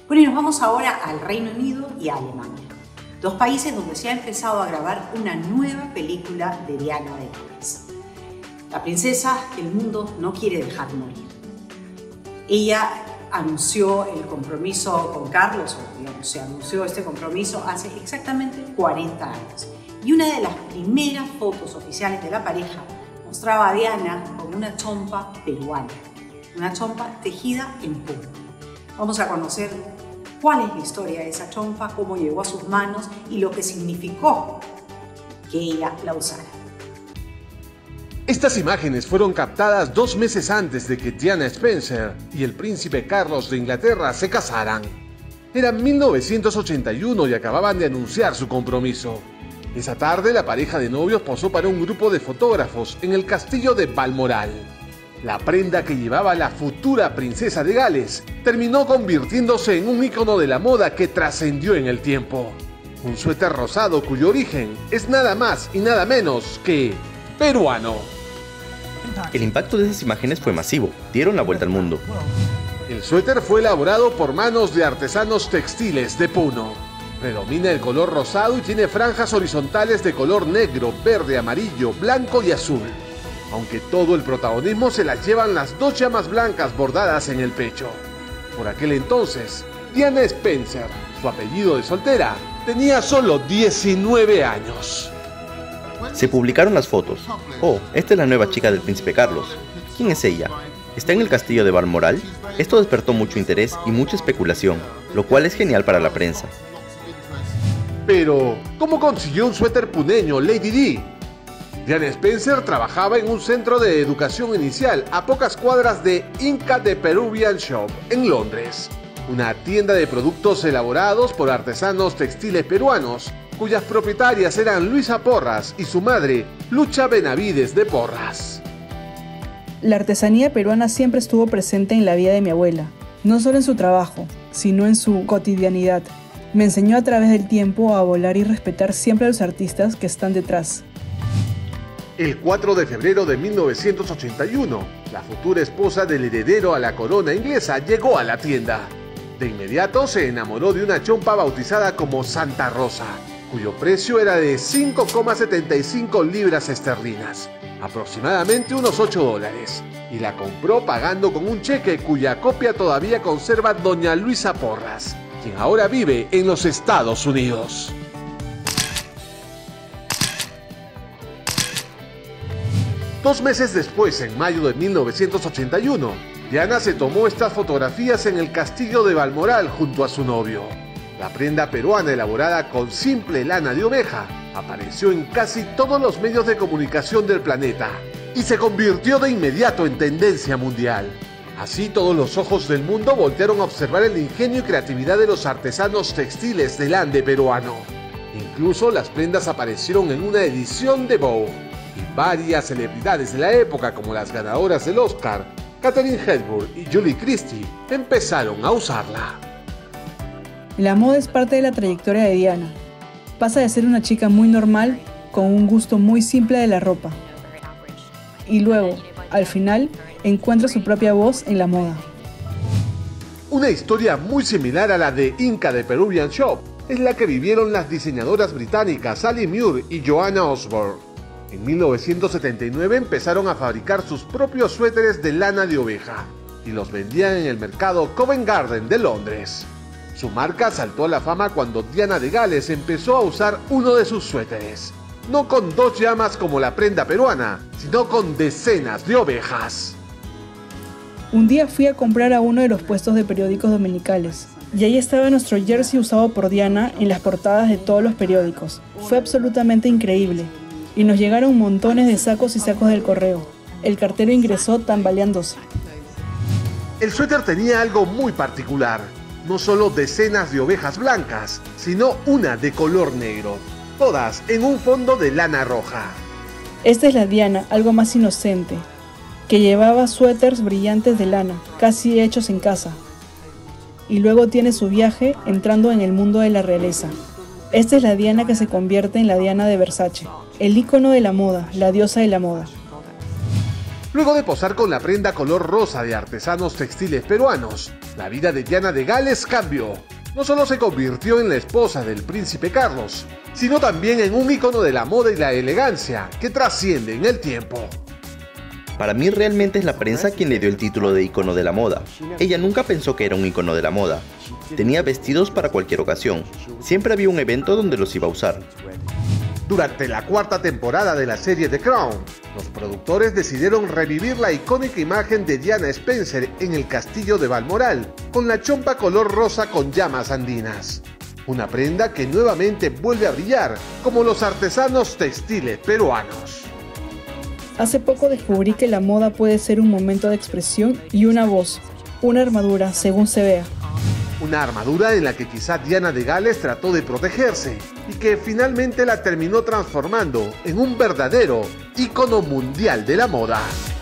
Bueno, y nos vamos ahora al Reino Unido y a Alemania, dos países donde se ha empezado a grabar una nueva película de Diana de Gales, la princesa que el mundo no quiere dejar morir. Ella anunció el compromiso con Carlos, o digamos, se anunció este compromiso hace exactamente 40 años. Y una de las primeras fotos oficiales de la pareja mostraba a Diana con una chompa peruana, una chompa tejida en puno. Vamos a conocer cuál es la historia de esa chompa, cómo llegó a sus manos y lo que significó que ella la usara. Estas imágenes fueron captadas 2 meses antes de que Diana Spencer y el príncipe Carlos de Inglaterra se casaran. Era 1981 y acababan de anunciar su compromiso. Esa tarde la pareja de novios posó para un grupo de fotógrafos en el castillo de Balmoral. La prenda que llevaba la futura princesa de Gales terminó convirtiéndose en un ícono de la moda que trascendió en el tiempo. Un suéter rosado cuyo origen es nada más y nada menos que peruano. El impacto de esas imágenes fue masivo, dieron la vuelta al mundo. El suéter fue elaborado por manos de artesanos textiles de Puno. Predomina el color rosado y tiene franjas horizontales de color negro, verde, amarillo, blanco y azul. Aunque todo el protagonismo se las llevan las 2 llamas blancas bordadas en el pecho. Por aquel entonces, Diana Spencer, su apellido de soltera, tenía solo 19 años. Se publicaron las fotos. Oh, esta es la nueva chica del príncipe Carlos. ¿Quién es ella? ¿Está en el castillo de Balmoral? Esto despertó mucho interés y mucha especulación, lo cual es genial para la prensa. Pero, ¿cómo consiguió un suéter puneño Lady Di? Diana Spencer trabajaba en un centro de educación inicial a pocas cuadras de Inca de Peruvian Shop, en Londres, una tienda de productos elaborados por artesanos textiles peruanos, cuyas propietarias eran Luisa Porras y su madre, Lucha Benavides de Porras. La artesanía peruana siempre estuvo presente en la vida de mi abuela, no solo en su trabajo, sino en su cotidianidad. Me enseñó a través del tiempo a volar y respetar siempre a los artistas que están detrás. El 4 de febrero de 1981, la futura esposa del heredero a la corona inglesa llegó a la tienda. De inmediato se enamoró de una chompa bautizada como Santa Rosa, cuyo precio era de 5,75 libras esterlinas, aproximadamente unos $8, y la compró pagando con un cheque cuya copia todavía conserva doña Luisa Porras, quien ahora vive en los Estados Unidos. Dos meses después, en mayo de 1981, Diana se tomó estas fotografías en el castillo de Balmoral junto a su novio. La prenda peruana elaborada con simple lana de oveja apareció en casi todos los medios de comunicación del planeta y se convirtió de inmediato en tendencia mundial. Así todos los ojos del mundo voltearon a observar el ingenio y creatividad de los artesanos textiles del Ande peruano. Incluso las prendas aparecieron en una edición de Vogue. Y varias celebridades de la época, como las ganadoras del Oscar, Katharine Hepburn y Julie Christie, empezaron a usarla. La moda es parte de la trayectoria de Diana. Pasa de ser una chica muy normal, con un gusto muy simple de la ropa. Y luego, al final, encuentra su propia voz en la moda. Una historia muy similar a la de Inca de Peruvian Shop es la que vivieron las diseñadoras británicas Sally Muir y Joanna Osborne. En 1979 empezaron a fabricar sus propios suéteres de lana de oveja y los vendían en el mercado Covent Garden de Londres. Su marca saltó a la fama cuando Diana de Gales empezó a usar uno de sus suéteres, no con 2 llamas como la prenda peruana, sino con decenas de ovejas. Un día fui a comprar a uno de los puestos de periódicos dominicales y ahí estaba nuestro jersey usado por Diana en las portadas de todos los periódicos. Fue absolutamente increíble. Y nos llegaron montones de sacos y sacos del correo. El cartero ingresó tambaleándose. El suéter tenía algo muy particular. No solo decenas de ovejas blancas, sino una de color negro. Todas en un fondo de lana roja. Esta es la Diana, algo más inocente, que llevaba suéteres brillantes de lana, casi hechos en casa. Y luego tiene su viaje entrando en el mundo de la realeza. Esta es la Diana que se convierte en la Diana de Versace, el ícono de la moda, la diosa de la moda. Luego de posar con la prenda color rosa de artesanos textiles peruanos, la vida de Diana de Gales cambió. No solo se convirtió en la esposa del príncipe Carlos, sino también en un ícono de la moda y la elegancia que trasciende en el tiempo. Para mí realmente es la prensa quien le dio el título de ícono de la moda. Ella nunca pensó que era un ícono de la moda. Tenía vestidos para cualquier ocasión. Siempre había un evento donde los iba a usar. Durante la cuarta temporada de la serie The Crown, los productores decidieron revivir la icónica imagen de Diana Spencer en el castillo de Balmoral, con la chompa color rosa con llamas andinas. Una prenda que nuevamente vuelve a brillar, como los artesanos textiles peruanos. Hace poco descubrí que la moda puede ser un momento de expresión y una voz, una armadura, según se vea. Una armadura en la que quizá Diana de Gales trató de protegerse y que finalmente la terminó transformando en un verdadero ícono mundial de la moda.